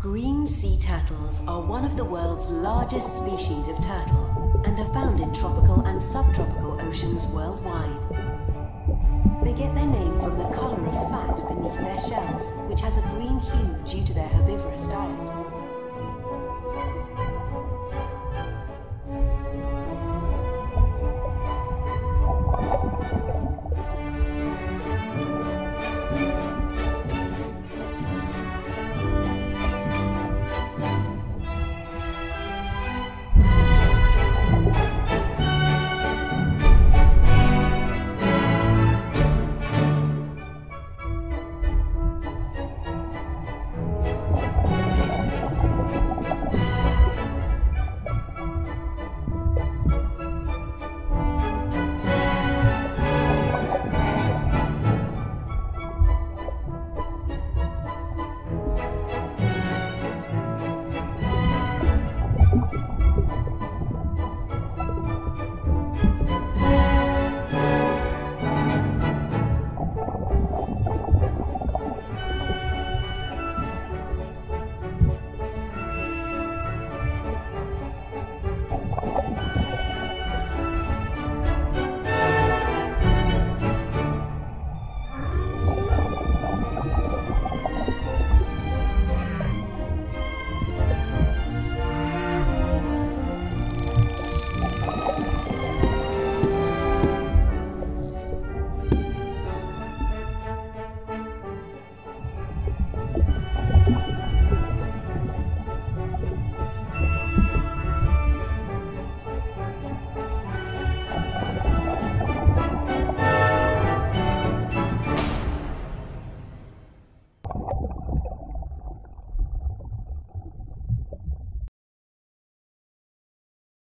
Green sea turtles are one of the world's largest species of turtle and are found in tropical and subtropical oceans worldwide. They get their name from the color of fat beneath their shells, which has a green hue due to their herbivorous diet.